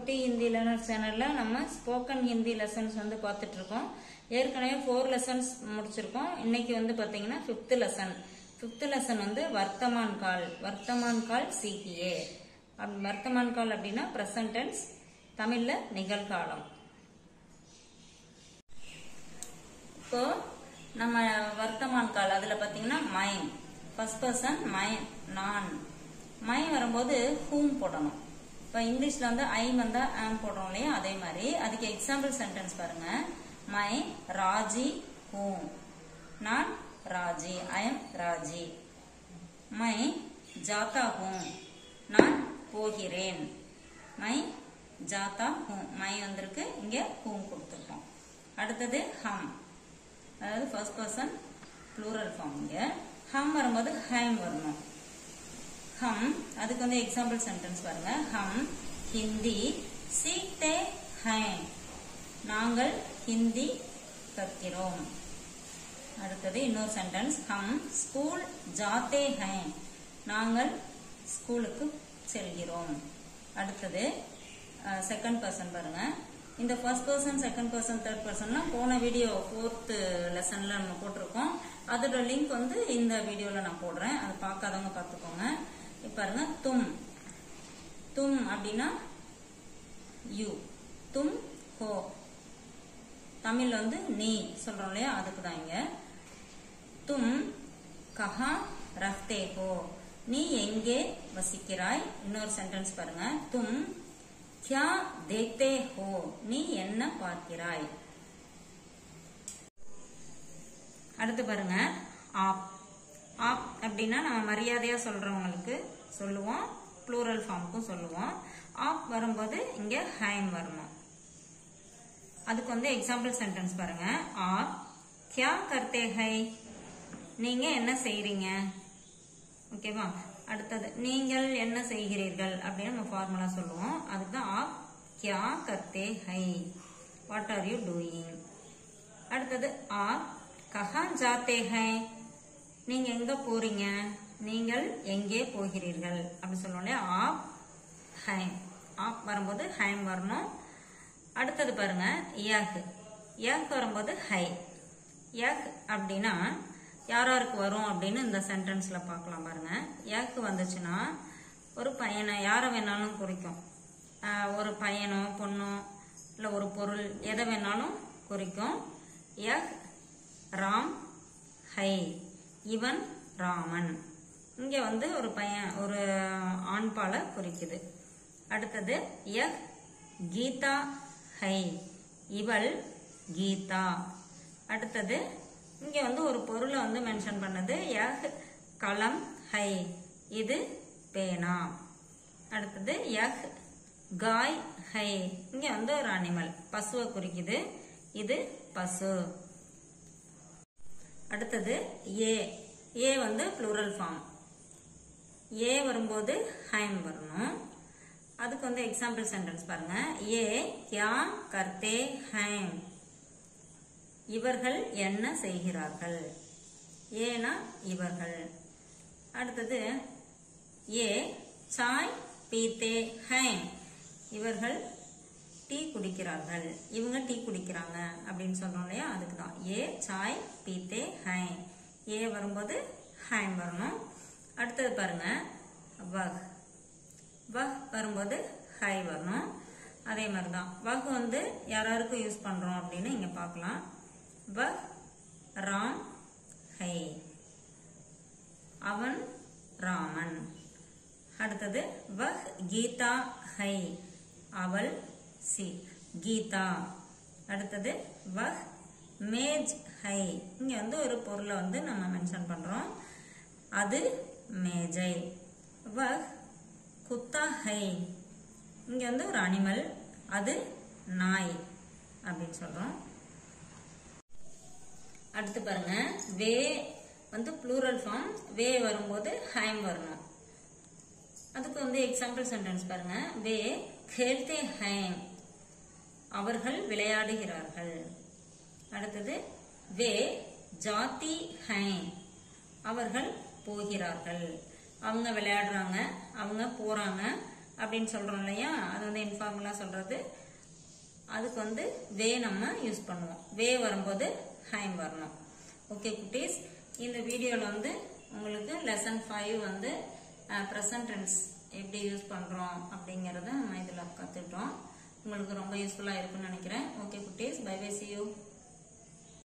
குட்டி ஹிந்தி லேர்னர் சேனல்ல நம்ம ஸ்போக்கன் ஹிந்தி லெசன்ஸ் வந்து பார்த்துட்டு இருக்கோம். ஏற்கனவே 4 லெசன்ஸ் முடிச்சிருக்கோம். இன்னைக்கு வந்து பாத்தீங்கன்னா 5th லெசன். 5th லெசன் வந்து வர்த்தமான் கால் சீக்கியே. வர்த்தமான் கால் அப்படின்னா பிரசன்ட் டென்ஸ், தமிழ்ல நிகழ்காலம். இப்போ நம்ம வர்த்தமான் கால் அதுல பாத்தீங்கன்னா மை, ஃபர்ஸ்ட் பர்சன் மை, நான். மை வரும்போது ஹூம் போடணும். இப்ப இங்கிலீஷ்ல வந்து ஐ வந்தா ஆம் போடுறோம் இல்லையா, அதே மாதிரி அதுக்கு எக்ஸாம்பிள் சென்டென்ஸ் பாருங்க. மை ராஜி ஹூம், நான் ராஜி, ஐ எம் ராஜி. மை ஜாத்தா ஹூம், நான் போகிறேன். மை ஜாத்தா ஹூம், மை வந்திருக்கு, இங்க ஹூம் கொடுத்துருக்கோம். அடுத்தது ஹம், அதாவது ஃபர்ஸ்ட் பர்சன் ப்ளூரல் ஃபார்ம். இங்க ஹம் வரும்போது ஹைம் வரணும். हम அதுக்கு வந்து எக்ஸாம்பிள் சென்டென்ஸ் பாருங்க. हम हिंदी सीखते हैं, நாங்கள் ஹிந்தி கற்கிறோம். அடுத்தது இன்னொரு சென்டென்ஸ். हम स्कूल जाते हैं, நாங்கள் ஸ்கூலுக்கு செல்கிறோம். அடுத்தது செகண்ட் பர்சன் பாருங்க. இந்த first person, second person, third பர்சன்லாம் போன வீடியோ 4th லெசன்ல நம்ம போட்டிருக்கோம். அதோட லிங்க் வந்து இந்த வீடியோல நான் போடுறேன், அது பார்க்காதவங்க பார்த்துக்கோங்க. பாருங்க, தும், தும் அப்படின்னா யூ, தும் ஹோ, தமிழ்ல வந்து நீ சொல்றோம் இல்லையா, அதுக்கு தான் இங்க. தும் கஹா ரஹ்தே ஹோ, நீ எங்கே வசிக்கிறாய். இன்னொரு சென்டென்ஸ் பாருங்க. தும் கியா தேக்தே ஹோ, நீ என்ன பார்க்கிறாய். அடுத்து பாருங்க ஆப். ஆப் அப்படின்னா நம்ம மரியாதையா சொல்றவங்களுக்கு சொல்லுவோம், ப்ளூரல் ஃபார்முக்கும் சொல்லுவோம். ஆப் வரும்போது இங்க ஹைம் வரணும். அதுக்கு வந்து எக்ஸாம்பிள் சென்டென்ஸ் பாருங்க. ஆப் கியா கர்த்தே ஹை, நீங்க என்ன செய்றீங்க. ஓகேவா. அடுத்தது நீங்கள் என்ன செய்கிறீர்கள் அப்படின்னு நம்ம ஃபார்முலா சொல்லுவோம். அதுதான் ஆப் கியா கர்த்தே ஹை, வாட் ஆர் யூ டூயிங். அடுத்தது ஆப் கஹா ஜாத்தே ஹை, நீங்க எங்க போறீங்க, நீங்கள் எங்கே போகிறீர்கள் அப்படி சொல்லுவோம். ஆப் ஹைம், ஆப் வரும்போது ஹைம் வரணும். அடுத்தது பாருங்க யக். யக் வரும்போது ஹை. யக் அப்படின்னா யாராருக்கு வரும் அப்படின்னு இந்த சென்டென்ஸ்ல பார்க்கலாம் பாருங்க. யக் வந்துச்சுன்னா ஒரு பையனை, யாரை வேணாலும் குறிக்கும். ஒரு பையனோ பொண்ணோ இல்ல ஒரு பொருள் எதை வேணாலும் குறிக்கும். யக் ராம் ஹை, இவன் ராமன். இங்க வந்து ஒரு பையன், ஒரு ஆண்பாலை குறிக்குது. அடுத்தது யக் கீதா ஹை, இவள் கீதா. அடுத்தது இங்க வந்து ஒரு பொருளை வந்து மென்ஷன் பண்ணது. யக் கலம் ஹை, இது பேனா. அடுத்தது யக் காய் ஹை, இங்க வந்து ஒரு அனிமல், பசுவை குறிக்குது, இது பசு. அடுத்தது ஏ. ஏ வந்து ப்ளூரல் ஃபார்ம். ஏ வரும்போது ஹைம் வரணும். அதுக்கு வந்து எக்ஸாம்பிள் சென்டென்ஸ் பாருங்க. ஏ கியா கர்த்தே ஹைம், இவர்கள் என்ன செய்கிறார்கள். ஏனா இவர்கள். அடுத்தது ஏ சாய் பீத்தே ஹைம், இவர்கள் டீ குடிக்கிறார்கள், இவங்க டீ குடிக்கிறாங்க அப்படின்னு சொல்றோம் இல்லையா, அதுக்குதான் ஏ சாய் பீத்தே ஹை. ஏ வரும்போது ஹைம் வரணும். அடுத்தது பாருங்க வக். வக் வரும்போது ஹை வரணும். அதே மாதிரிதான் வக் வந்து யாராருக்கு யூஸ் பண்றோம் அப்படின்னு இங்க பார்க்கலாம். வக் ராம் ஹை, அவன் ராமன். அடுத்தது வக் கீதா ஹை, அவள் கீதா. அடுத்தது வக் மேஜ் ஹை, இங்க வந்து ஒரு பொருளை வந்து நம்ம மென்ஷன் பண்றோம், அது மேஜை. வக் குத்தா ஹை, இங்க வந்து ஒரு அனிமல், அது நாய் அப்படின்னு சொல்றோம். அடுத்து பாருங்க வே வந்து ப்ளூரல் ஃபார்ம். வே வரும்போது ஹைம் வரணும். அதுக்கு வந்து எக்ஸாம்பிள் சென்டென்ஸ் பாருங்க. வே खेलते हैं, அவர்கள் விளையாடுகிறார்கள். அடுத்தது வே जाती हैं, அவர்கள் போகிறார்கள். அவங்க விளையாடுறாங்க, அவங்க போறாங்க, அப்படின்னு சொல்றோம் இல்லையா, அது வந்து இன்ஃபார்மலா சொல்றது. அதுக்கு வந்து வே நம்ம யூஸ் பண்ணுவோம். வே வரும்போது ஹைம் வரணும். ஓகே குட்டீஸ், இந்த வீடியோல வந்து உங்களுக்கு லெசன் 5 வந்து ப்ரெசன்ட் டென்ஸ் எப்படி யூஸ் பண்றோம் அப்படிங்கறத நம்ம இதுல கத்துட்டோம். உங்களுக்கு ரொம்ப யூஸ்ஃபுல்லா இருக்கும்னு நினைக்கிறேன். ஓகே குட்டீஸ், பை பை, see you.